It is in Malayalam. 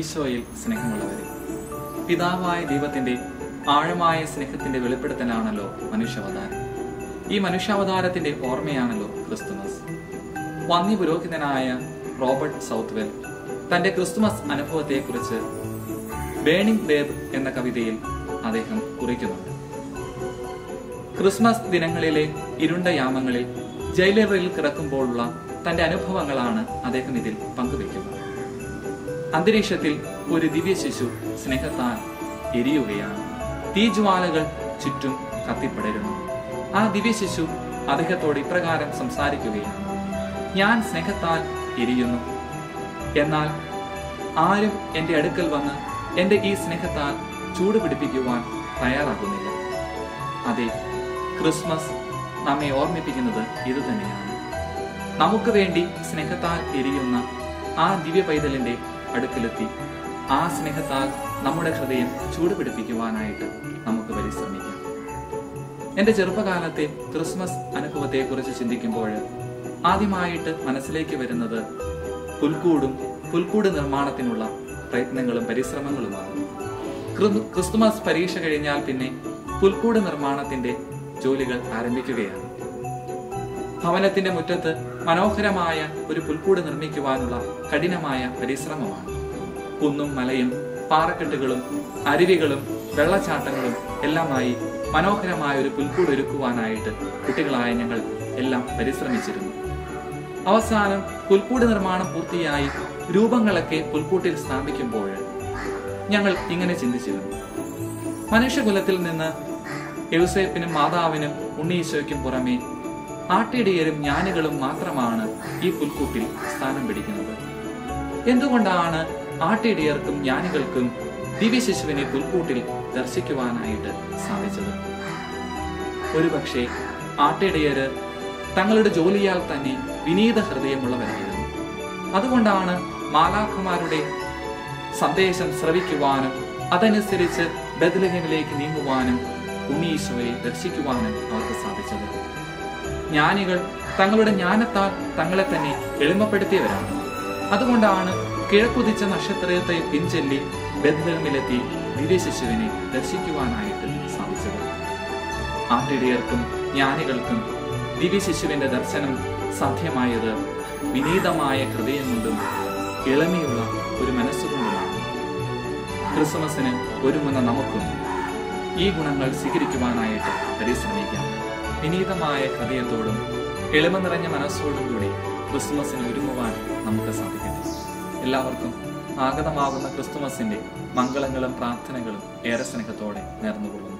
ഈശോയിൽ സ്നേഹമുള്ളവരെ, പിതാവായ ദൈവത്തിന്റെ ആഴമായ സ്നേഹത്തിന്റെ വെളിപ്പെടുത്തലാണല്ലോ മനുഷ്യാവതാരം. ഈ മനുഷ്യാവതാരത്തിന്റെ ഓർമ്മയാണല്ലോ ക്രിസ്തുമസ്. വന്യപുരോഹിതനായ റോബർട്ട് സൗത്ത്വെൽ തന്റെ ക്രിസ്തുമസ് അനുഭവത്തെക്കുറിച്ച് ബേണിംഗ് ബേബ് എന്ന കവിതയിൽ അദ്ദേഹം കുറിക്കുന്നുണ്ട്. ക്രിസ്മസ് ദിനങ്ങളിലെ ഇരുണ്ട യാമങ്ങളിൽ ജയിലറിൽ കിടക്കുമ്പോഴുള്ള തന്റെ അനുഭവങ്ങളാണ് അദ്ദേഹം ഇതിൽ പങ്കുവെക്കുന്നത്. അന്തരീക്ഷത്തിൽ ഒരു ദിവ്യ ശിശു സ്നേഹത്താൽ എരിയുകയാണ്. തീജ്വാലകൾ ചുറ്റും കത്തിപ്പടരുന്നു. ആ ദിവ്യ ശിശു അദ്ദേഹത്തോട് ഇപ്രകാരം സംസാരിക്കുകയാണ്: ഞാൻ സ്നേഹത്താൽ എരിയുന്നു, എന്നാൽ ആരും എന്റെ അടുക്കൽ വന്ന് എന്റെ ഈ സ്നേഹത്താൽ ചൂടുപിടിപ്പിക്കുവാൻ തയ്യാറാകുന്നില്ല. അതെ, ക്രിസ്മസ് നമ്മെ ഓർമ്മിപ്പിക്കുന്നത് ഇത് തന്നെയാണ്. നമുക്ക് വേണ്ടി സ്നേഹത്താൽ എരിയുന്ന ആ ദിവ്യ പൈതലിന്റെ അടുക്കലെത്തി ആ സ്നേഹത്താൽ നമ്മുടെ ഹൃദയം ചൂടുപിടിപ്പിക്കുവാനായിട്ട് നമുക്ക് പരിശ്രമിക്കാം. എന്റെ ചെറുപ്പകാലത്തെ ക്രിസ്മസ് അനുഭവത്തെക്കുറിച്ച് ചിന്തിക്കുമ്പോൾ ആദ്യമായിട്ട് മനസ്സിലേക്ക് വരുന്നത് പുൽക്കൂട് നിർമ്മാണത്തിനുള്ള പ്രയത്നങ്ങളും പരിശ്രമങ്ങളുമാണ്. ക്രിസ്തുമസ് പരീക്ഷ കഴിഞ്ഞാൽ പിന്നെ പുൽക്കൂട് നിർമ്മാണത്തിന്റെ ജോലികൾ ആരംഭിക്കുകയാണ്. ഭവനത്തിന്റെ മുറ്റത്ത് മനോഹരമായ ഒരു പുൽക്കൂട് നിർമ്മിക്കുവാനുള്ള കഠിനമായ പരിശ്രമമാണ്. കുന്നും മലയും പാറക്കെട്ടുകളും അരുവികളും വെള്ളച്ചാട്ടങ്ങളും എല്ലാമായി മനോഹരമായ ഒരു പുൽക്കൂട് ഒരുക്കുവാനായിട്ട് കുട്ടികളായ ഞങ്ങൾ എല്ലാം പരിശ്രമിച്ചിരുന്നു. അവസാനം പുൽക്കൂട് നിർമ്മാണം പൂർത്തിയായി രൂപങ്ങളൊക്കെ പുൽക്കൂട്ടിൽ സ്ഥാപിക്കുമ്പോൾ ഞങ്ങൾ ഇങ്ങനെ ചിന്തിച്ചിരുന്നു: മനുഷ്യകുലത്തിൽ നിന്ന് യൗസേപ്പിനും മാതാവിനും ഉണ്ണീശോയ്ക്കും പുറമെ ആട്ടിടയരും ജ്ഞാനികളും മാത്രമാണ് ഈ പുൽക്കൂട്ടിൽ സ്ഥാനം പിടിക്കുന്നത്. എന്തുകൊണ്ടാണ് ആട്ടിടയർക്കും ജ്ഞാനികൾക്കും ദിവ്യശിശുവിനെ പുൽക്കൂട്ടിൽ ദർശിക്കുവാനായിട്ട് സാധിച്ചത്? ഒരുപക്ഷെ ആട്ടിടയര് തങ്ങളുടെ ജോലിയാൽ തന്നെ വിനീത ഹൃദയമുള്ളവരായിരുന്നു. അതുകൊണ്ടാണ് മാലാഖമാരുടെ സന്ദേശം ശ്രവിക്കുവാനും അതനുസരിച്ച് ബെത്ലഹേമിലേക്ക് നീങ്ങുവാനും ഉണ്ണീശോയെ ദർശിക്കുവാനും അവർക്ക് സാധിച്ചത്. ജ്ഞാനികൾ തങ്ങളുടെ ജ്ഞാനത്താൽ തങ്ങളെ തന്നെ എളിമപ്പെടുത്തിയവരാണ്. അതുകൊണ്ടാണ് കിഴക്കുദിച്ച നക്ഷത്രത്തെ പിൻചൊല്ലി ബെത്ലഹേമിലെത്തി ദിവ്യശിശുവിനെ ദർശിക്കുവാനായിട്ട് സാധിച്ചത്. ആട്ടിടയർക്കും ജ്ഞാനികൾക്കും ദിവ്യശിശുവിന്റെ ദർശനം സാധ്യമായത് വിനീതമായ ഹൃദയം കൊണ്ടും ഇളമയുള്ള ഒരു മനസ്സുകൊണ്ടുമാണ്. ക്രിസ്മസിന് ഒരുങ്ങുന്ന നമുക്കും ഈ ഗുണങ്ങൾ സ്വീകരിക്കുവാനായിട്ട് പരിശ്രമിക്കാം. വിനീതമായ ഹൃദയത്തോടും എളിമ നിറഞ്ഞ മനസ്സോടും കൂടി ക്രിസ്മസിന് ഒരുങ്ങുവാൻ നമുക്ക് സാധിക്കട്ടെ. എല്ലാവർക്കും ആഗതമാകുന്ന ക്രിസ്തുമസിന്റെ മംഗളങ്ങളും പ്രാർത്ഥനകളും ഏറെ സ്നേഹത്തോടെ നേർന്നുകൊള്ളുന്നു.